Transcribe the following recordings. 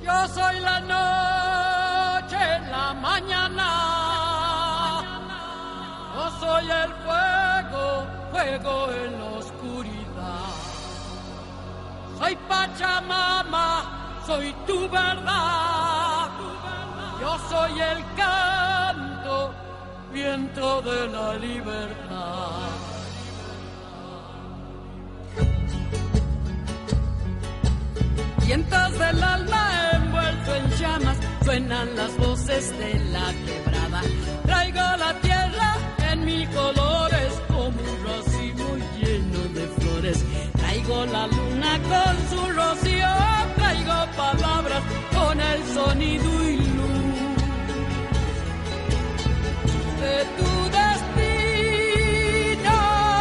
Yo soy la noche, la mañana. Yo soy el fuego, fuego en la oscuridad. Soy Pachamama, soy tu verdad. Yo soy el canto, viento de la libertad. Vientos del alma envuelto en llamas, suenan las voces de la quebrada. Traigo la tierra en mil colores, como un racimo lleno de flores. Traigo la luna con su rocío, traigo palabras con el sonido y luz de tu destino.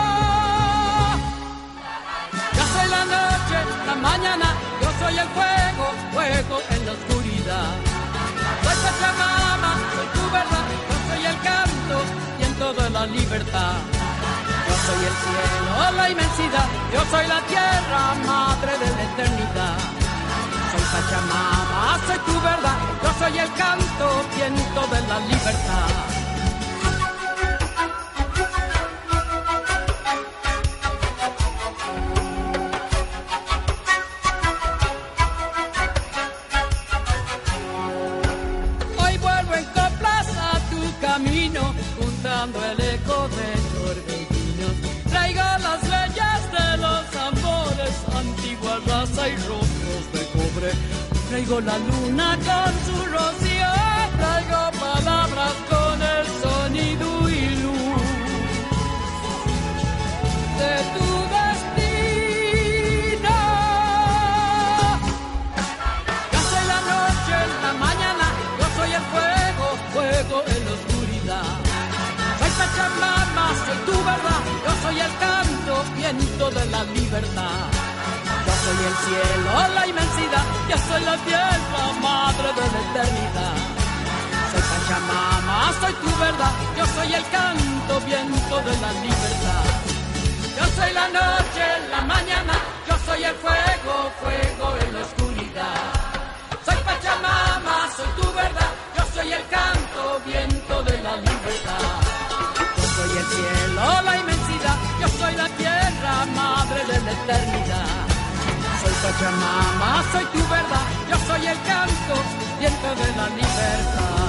Yo soy la noche, la mañana. Soy el fuego, fuego en la oscuridad. Soy Pachamama, soy tu verdad. Yo soy el canto, viento de la libertad. Yo soy el cielo, la inmensidad. Yo soy la tierra, madre de la eternidad. Soy Pachamama, soy tu verdad. Yo soy el canto, viento de la libertad. El eco de torbellinos, traigo las leyes de los amores, antigua raza y rostros de cobre. Traigo la luna con su rocío, traigo palabras con el sonido y luz de tu destino. Yo soy la noche, la mañana, yo soy el fuego, fuego en la oscuridad. Pachamama, soy tu verdad, yo soy el canto, viento de la libertad. Yo soy el cielo, la inmensidad, yo soy la tierra, madre de la eternidad. Soy Pachamama, soy tu verdad, yo soy el canto, viento de la libertad. Yo soy la noche, la mañana, yo soy el fuego, fuego en la oscuridad. Soy Pachamama, soy tu verdad, yo soy el canto, viento de la libertad. Soy el cielo, la inmensidad, yo soy la tierra, madre de la eternidad. Soy Pachamama, soy tu verdad, yo soy el canto, viento de la libertad.